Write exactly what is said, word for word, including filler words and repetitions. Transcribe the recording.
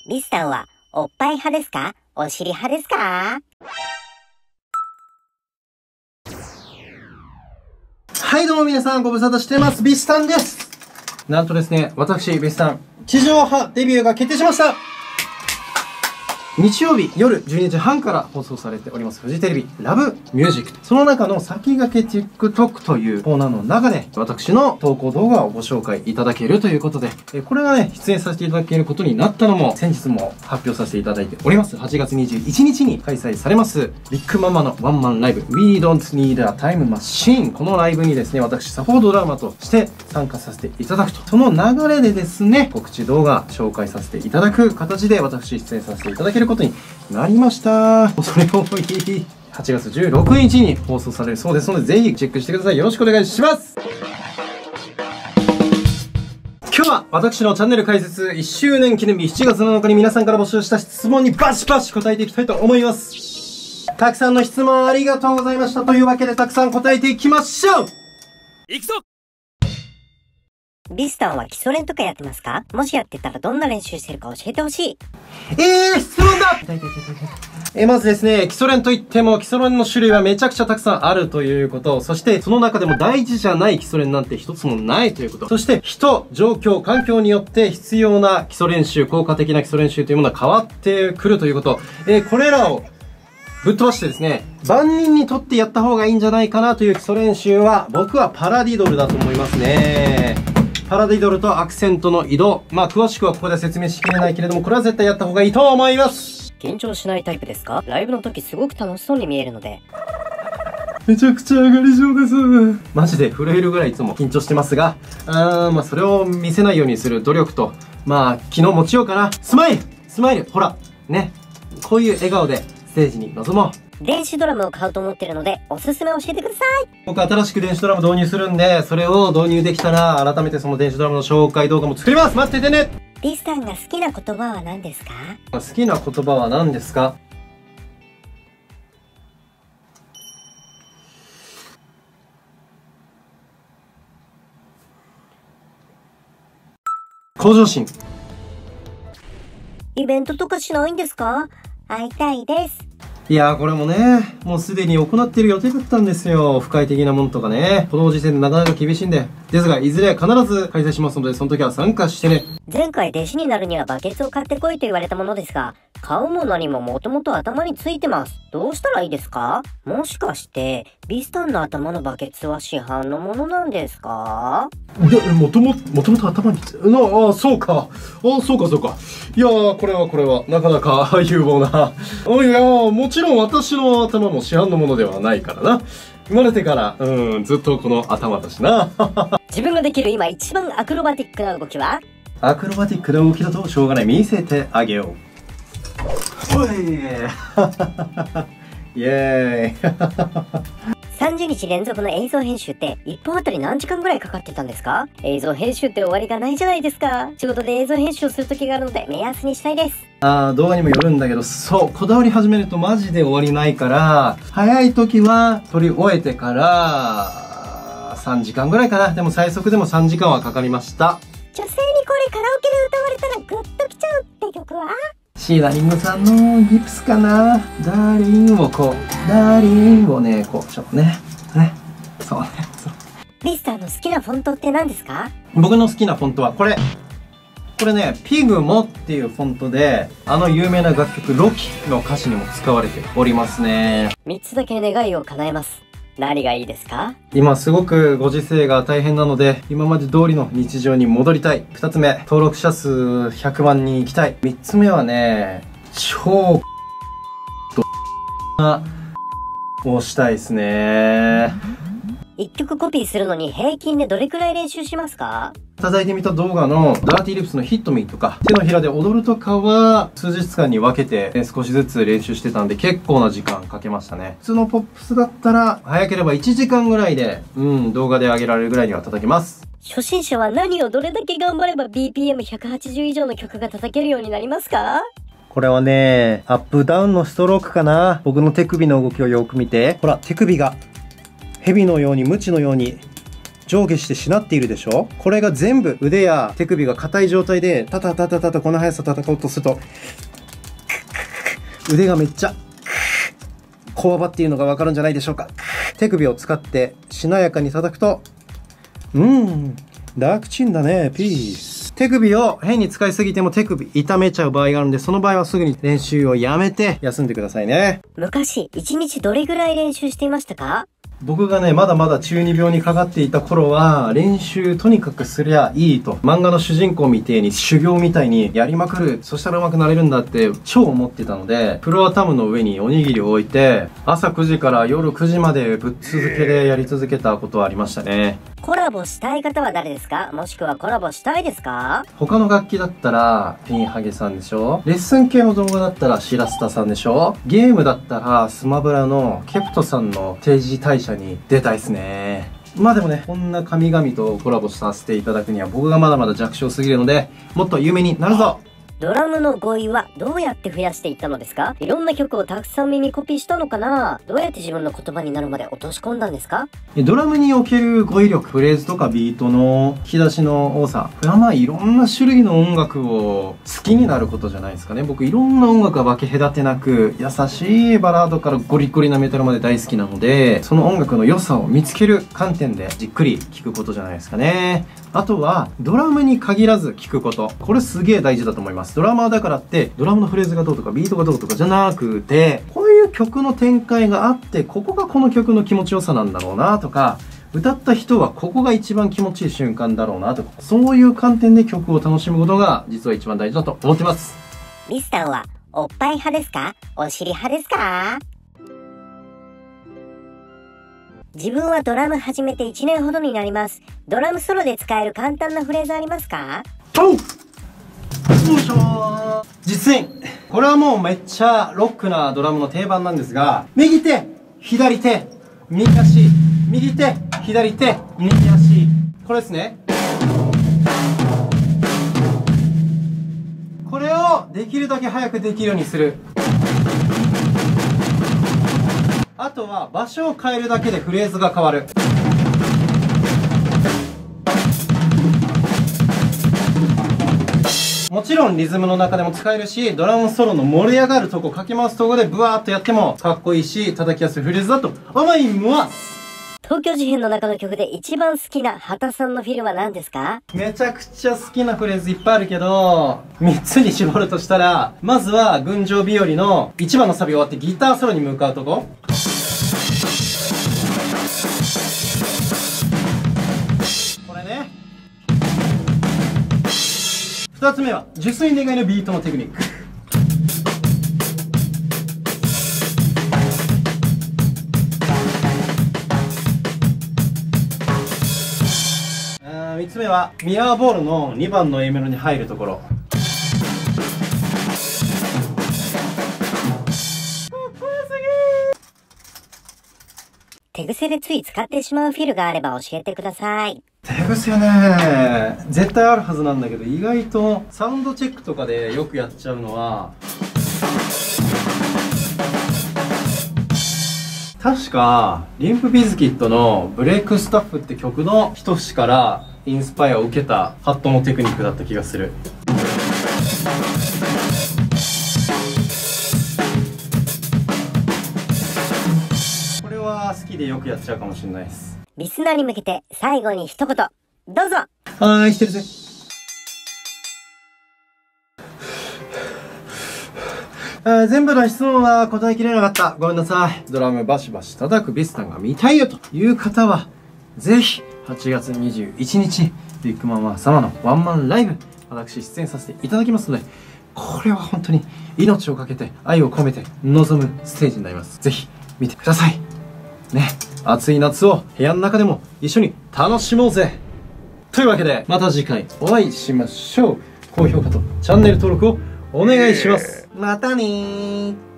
リスさんはおっぱい派ですか？お尻派ですか？ はい、どうも皆さん、ご無沙汰してます。ビスタンです。なんとですね、私、ビスタン、地上波デビューが決定しました。日曜日夜じゅうにじはんから放送されておりますフジテレビラブミュージック。その中の先駆け TikTok というコーナーの中で私の投稿動画をご紹介いただけるということで、これがね、出演させていただけることになったのも先日も発表させていただいております。はちがつにじゅういちにちに開催されますビッグママのワンマンライブ We Don't Need a Time Machine。このライブにですね、私サポートドラマとして参加させていただくと。その流れでですね、告知動画紹介させていただく形で私出演させていただけることになりました。それをはちがつじゅうろくにちに放送されるそうですので、ぜひチェックしてください。よろしくお願いします。今日は私のチャンネル開設いっしゅうねん記念日しちがつなのかに皆さんから募集した質問にバシバシ答えていきたいと思います。たくさんの質問ありがとうございました。というわけでたくさん答えていきましょう。いくぞ。 リスさんは基礎練とかやってますか？もしやってたらどんな練習してるか教えてほしい。 えー、質問だ。えー、まずですね、基礎練といっても基礎練の種類はめちゃくちゃたくさんあるということ。そしてその中でも大事じゃない基礎練なんて一つもないということ。そして人、状況、環境によって必要な基礎練習、効果的な基礎練習というものは変わってくるということ。えー、これらをぶっ飛ばしてですね、万人にとってやった方がいいんじゃないかなという基礎練習は、僕はパラディドルだと思いますね。パラディドルとアクセントの移動。まあ、詳しくはここで説明しきれないけれども、これは絶対やった方がいいと思います。 緊張しないタイプですか？ライブの時すごく楽しそうに見えるので。 めちゃくちゃ上がり症です。マジで震えるぐらいいつも緊張してますが、あーまあ、それを見せないようにする努力と、まあ、気の持ちようかな。スマイルスマイルほらね。こういう笑顔でステージに臨もう。 電子ドラムを買うと思ってるので、おすすめ教えてください。 僕新しく電子ドラム導入するんで、それを導入できたら、改めてその電子ドラムの紹介動画も作ります。待っててね。 リスさんが好きな言葉は何ですか？ 好きな言葉は何ですか？向上心。 イベントとかしないんですか？会いたいです。 いやーこれもね、もうすでに行っている予定だったんですよ。不快的なものとかね。この時点でなかなか厳しいんで。ですが、いずれ必ず開催しますので、その時は参加してね。 前回弟子になるにはバケツを買ってこいと言われたものですが、買うも何ももともと頭についてます。どうしたらいいですか？もしかして、ビスタンの頭のバケツは市販のものなんですか？ で、もとも、もともと頭につ、な、ああ、そうか。ああ、そうか、そうか。いやー、これはこれは、なかなか有望な。いやー、もちろん私の頭も市販のものではないからな。生まれてから、うん、ずっとこの頭だしな。 自分ができる今一番アクロバティックな動きは？ アクロバティックな動きだとしょうがない。見せてあげよう。おいイエーイさんじゅうにち連続の映像編集っていっぽんあたり何時間ぐらいかかってたんですか？映像編集って終わりがないじゃないですか。仕事で映像編集をする時があるので目安にしたいです。 あー、動画にもよるんだけど、そう、こだわり始めるとマジで終わりないから、早い時は撮り終えてから、さんじかんぐらいかな。でも最速でもさんじかんはかかりました。 女性にこれカラオケで歌われたらグッときちゃうって曲は？ シーダリングさんのギプスかな。ダーリンをこう、ダーリンをね、こう、ちょっとね、ね、そうね、そう。 リスターの好きなフォントって何ですか？ 僕の好きなフォントはこれ。これね、ピグモっていうフォントで、あの有名な楽曲ロキの歌詞にも使われておりますね。 みっつだけ願いを叶えます。何がいいですか？ 今すごくご時世が大変なので、今まで通りの日常に戻りたい。ふたつめ、登録者数ひゃくまんにん行きたい。みっつめはね、超なをしたいですね。 いっきょくコピーするのに平均でどれくらい練習しますか？ 叩いてみた動画のダーティーリップスのヒットミーとか、手のひらで踊るとかは数日間に分けて、ね、少しずつ練習してたんで結構な時間かけましたね。普通のポップスだったら早ければいちじかんぐらいで、うん、動画で上げられるぐらいには叩けます。 初心者は何をどれだけ頑張れば ビーピーエムひゃくはちじゅう 以上の曲が叩けるようになりますか？ これはね、アップダウンのストロークかな。僕の手首の動きをよく見て。ほら、手首が蛇のように、鞭のように上下してしなっているでしょ。これが全部腕や手首が硬い状態で、タタタタタタこの速さ叩こうとすると、腕がめっちゃ、こわばっているのがわかるんじゃないでしょうか。手首を使ってしなやかに叩くと、うーん、楽ちんだね、ピース。手首を変に使いすぎても手首痛めちゃう場合があるんで、その場合はすぐに練習をやめて休んでくださいね。 昔、一日どれぐらい練習していましたか？ 僕がね、まだまだ中二病にかかっていた頃は、練習とにかくすりゃいいと。漫画の主人公みてえに修行みたいにやりまくる。そしたら上手くなれるんだって超思ってたので、フロアタムの上におにぎりを置いて、朝くじから夜くじまでぶっ続けでやり続けたことはありましたね。 コラボしたい方は誰ですか？もしくはコラボしたいですか？ 他の楽器だったら、ピンハゲさんでしょ。レッスン系の動画だったら、シラスタさんでしょ。ゲームだったら、スマブラのケプトさんの定時退社に出たいですね。まあでもね、こんな神々とコラボさせていただくには僕がまだまだ弱小すぎるので、もっと有名になるぞ。 ドラムの語彙はどうやって増やしていったのですか？いろんな曲をたくさん耳コピーしたのかな？どうやって自分の言葉になるまで落とし込んだんですか？ ドラムにおける語彙力、フレーズとかビートの引き出しの多さ、これはまあいろんな種類の音楽を好きになることじゃないですかね。僕いろんな音楽は分け隔てなく、優しいバラードからゴリゴリなメタルまで大好きなので、その音楽の良さを見つける観点でじっくり聴くことじゃないですかね。あとはドラムに限らず聴くこと、これすげえ大事だと思います。ドラマーだからってドラムのフレーズがどうとかビートがどうとかじゃなくて、こういう曲の展開があって、ここがこの曲の気持ちよさなんだろうなとか、歌った人はここが一番気持ちいい瞬間だろうなとか、そういう観点で曲を楽しむことが実は一番大事だと思ってます。 ミスターはおっぱい派ですか？お尻派ですか？自分はドラム始めていちねんほどになります。ドラムソロで使える簡単なフレーズありますか？ おう、よいしょー。実演。これはもうめっちゃロックなドラムの定番なんですが、右手、左手、右足、右手、左手、右足。これですね。これをできるだけ早くできるようにする。あとは場所を変えるだけでフレーズが変わる。もちろんリズムの中でも使えるし、ドラムソロの盛り上がるとこ、かき回すとこでブワーっとやってもかっこいいし、叩きやすいフレーズだと思います。 東京事変の中の曲で一番好きな畑さんのフィルは何ですか？ めちゃくちゃ好きなフレーズいっぱいあるけど、みっつに絞るとしたら、まずは群青日和のいちばんのサビ終わってギターソロに向かうとこ。これね。ふたつめは純粋願いのビートのテクニック。みっつめはミラーボールのにばんの A メロに入るところ。 手癖でつい使ってしまうフィルがあれば教えてください。 手癖ね、絶対あるはずなんだけど、意外とサウンドチェックとかでよくやっちゃうのは、確かリンプビズキットのブレイクスタッフって曲の一節からインスパイアを受けたハットのテクニックだった気がする。これは好きでよくやっちゃうかもしれないです。 リスナーに向けて最後に一言どうぞ。 はーい、してるぜ。あ全部の質問は答えきれなかった。ごめんなさい。ドラムバシバシ叩くビスタンが見たいよという方は、ぜひはちがつにじゅういちにち、ビッグママ様のワンマンライブ、私出演させていただきますので、これは本当に命をかけて愛を込めて臨むステージになります。ぜひ見てください。ね、暑い夏を部屋の中でも一緒に楽しもうぜ。というわけで、また次回お会いしましょう。高評価とチャンネル登録をお願いします。またねー。